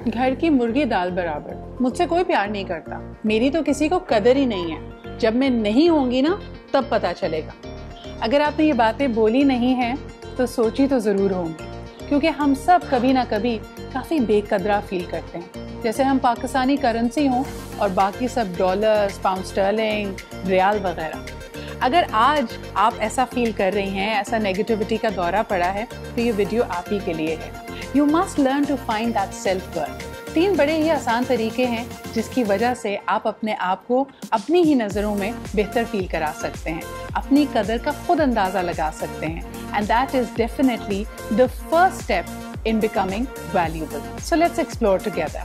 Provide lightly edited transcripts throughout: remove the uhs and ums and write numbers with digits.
घर की मुर्गी दाल बराबर। मुझसे कोई प्यार नहीं करता, मेरी तो किसी को कदर ही नहीं है। जब मैं नहीं होंगी ना तब पता चलेगा। अगर आपने ये बातें बोली नहीं हैं तो सोची तो ज़रूर होंगी, क्योंकि हम सब कभी ना कभी काफ़ी बेकदरा फील करते हैं, जैसे हम पाकिस्तानी करेंसी हों और बाकी सब डॉलर्स, पाउंड स्टर्लिंग, रियाल वगैरह। अगर आज आप ऐसा फील कर रही हैं, ऐसा नेगेटिविटी का दौरा पड़ा है, तो ये वीडियो आप ही के लिए है। You must learn to find that self worth. 3 बड़े ही आसान तरीके हैं जिसकी वजह से आप अपने आप को अपनी ही नज़रों में बेहतर फील करा सकते हैं, अपनी कदर का खुद अंदाज़ा लगा सकते हैं। And that is definitely the first step in becoming valuable. So let's explore together.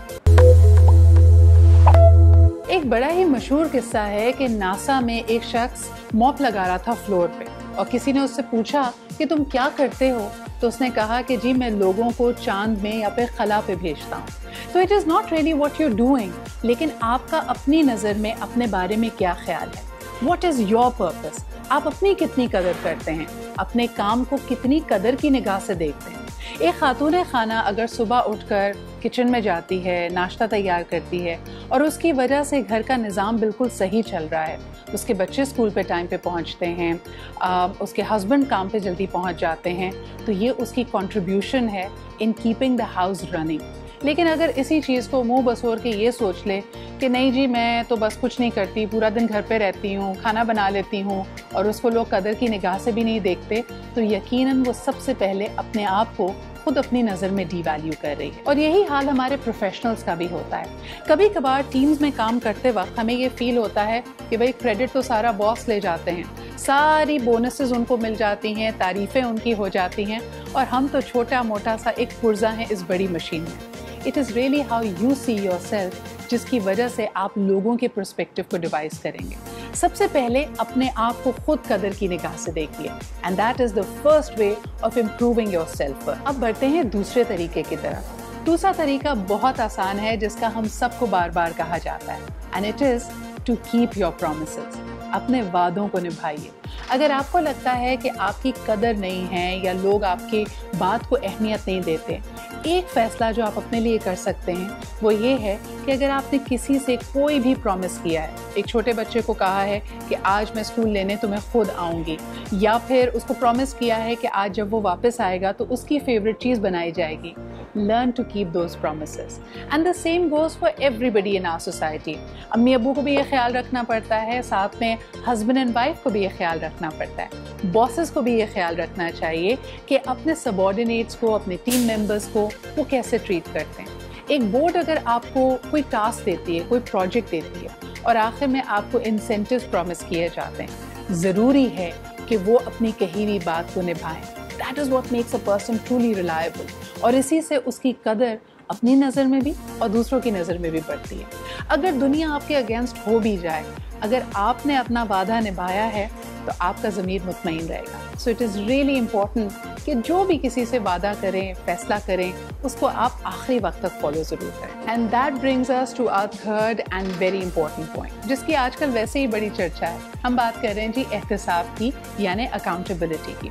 एक बड़ा ही मशहूर किस्सा है कि नासा में एक शख्स मॉप लगा रहा था फ्लोर पे, और किसी ने उससे पूछा कि तुम क्या करते हो, तो उसने कहा कि जी मैं लोगों को चांद में या फिर खला पे भेजता हूँ। तो it is not really what you doing, लेकिन आपका अपनी नज़र में अपने बारे में क्या ख्याल है। What is your purpose? आप अपनी कितनी कदर करते हैं, अपने काम को कितनी कदर की निगाह से देखते हैं। एक खातून खाना अगर सुबह उठकर किचन में जाती है, नाश्ता तैयार करती है और उसकी वजह से घर का निज़ाम बिल्कुल सही चल रहा है, उसके बच्चे स्कूल पे टाइम पे पहुंचते हैं, उसके हस्बैंड काम पे जल्दी पहुंच जाते हैं, तो ये उसकी कंट्रीब्यूशन है in keeping the house running. लेकिन अगर इसी चीज़ को मुंह बसोर के ये सोच ले कि नहीं जी मैं तो बस कुछ नहीं करती, पूरा दिन घर पे रहती हूँ, खाना बना लेती हूँ, और उसको लोग कदर की निगाह से भी नहीं देखते, तो यकीनन वो सबसे पहले अपने आप को खुद अपनी नज़र में डीवैल्यू कर रही है। और यही हाल हमारे प्रोफेशनल्स का भी होता है। कभी कभार टीम्स में काम करते वक्त हमें ये फील होता है कि भाई क्रेडिट तो सारा बॉस ले जाते हैं, सारी बोनसेस उनको मिल जाती हैं, तारीफ़ें उनकी हो जाती हैं, और हम तो छोटा मोटा सा एक पुर्जा हैं इस बड़ी मशीन में। It is really how you see your self जिसकी वजह से आप लोगों के पर्सपेक्टिव को डिवाइस करेंगे। सबसे पहले अपने आप को खुद कदर की निगाह से देखिए, and that is the first way of improving your self. अब बढ़ते हैं दूसरे तरीके की तरफ। दूसरा तरीका बहुत आसान है जिसका हम सबको बार बार कहा जाता है, and it is to keep your promises. अपने वादों को निभाइए। अगर आपको लगता है कि आपकी कदर नहीं है या लोग आपकी बात को अहमियत नहीं देते, एक फ़ैसला जो आप अपने लिए कर सकते हैं वो ये है कि अगर आपने किसी से कोई भी प्रॉमिस किया है, एक छोटे बच्चे को कहा है कि आज मैं स्कूल लेने तुम्हें खुद आऊँगी, या फिर उसको प्रॉमिस किया है कि आज जब वो वापस आएगा तो उसकी फेवरेट चीज़ बनाई जाएगी, learn to keep those promises. And the same goes for everybody in our society. अम्मी अब्बू को भी ये ख्याल रखना पड़ता है, साथ में हस्बैंड एंड वाइफ को भी ये ख्याल रखना पड़ता है, बॉसेस को भी ये ख्याल रखना चाहिए कि अपने सबॉर्डिनेट्स को, अपने टीम मेंबर्स को वो कैसे ट्रीट करते हैं। एक बोर्ड अगर आपको कोई टास्क देती है, कोई प्रोजेक्ट देती है, और आखिर में आपको इंसेंटिव्स प्रॉमिस किए जाते हैं, ज़रूरी है कि वो अपनी कही हुई बात को निभाएं। That is what makes a person truly reliable. और इसी से उसकी कदर अपनी नज़र में भी और दूसरों की नज़र में भी बढ़ती है। अगर दुनिया आपके अगेंस्ट हो भी जाए, अगर आपने अपना वादा निभाया है तो आपका ज़मीर मुतमईन रहेगा। So it is really important कि जो भी किसी से वादा करें, फैसला करें, उसको आप आखिरी वक्त तक फॉलो ज़रूर करें। And that brings us to our third and very important point, जिसकी आजकल वैसे ही बड़ी चर्चा है। हम बात कर रहे हैं जी एहतिसाब की, यानी अकाउंटेबिलिटी की।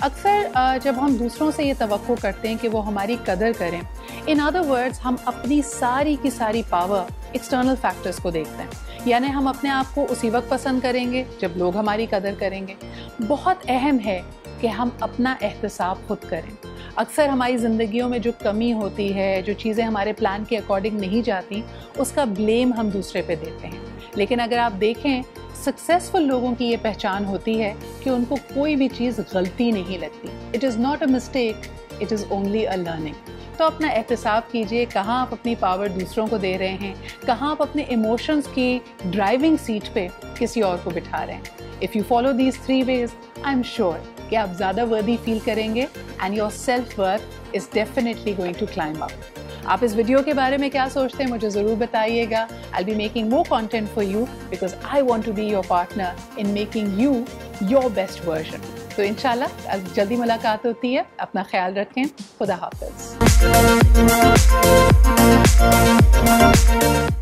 अक्सर जब हम दूसरों से ये तवक्को करते हैं कि वो हमारी कदर करें, इन अदर वर्ड्स हम अपनी सारी की सारी पावर एक्सटर्नल फैक्टर्स को देखते हैं, यानी हम अपने आप को उसी वक्त पसंद करेंगे जब लोग हमारी कदर करेंगे। बहुत अहम है कि हम अपना एहतिसाब खुद करें। अक्सर हमारी ज़िंदगियों में जो कमी होती है, जो चीज़ें हमारे प्लान के अकॉर्डिंग नहीं जाती, उसका ब्लेम हम दूसरे पे देते हैं। लेकिन अगर आप देखें, सक्सेसफुल लोगों की ये पहचान होती है कि उनको कोई भी चीज़ गलती नहीं लगती। It is not a mistake, it is only a learning. तो अपना एहतिसाब कीजिए, कहाँ आप अपनी पावर दूसरों को दे रहे हैं, कहाँ आप अपने इमोशंस की ड्राइविंग सीट पे किसी और को बिठा रहे हैं। If you follow these 3 ways, I am sure कि आप ज़्यादा वर्दी फील करेंगे and your self worth is definitely going to climb up. आप इस वीडियो के बारे में क्या सोचते हैं मुझे ज़रूर बताइएगा। I be making more content for you because I want to be your partner in making you your best version. तो इंशाल्लाह जल्दी मुलाकात होती है। अपना ख्याल रखें। खुदा हाफ़िज़।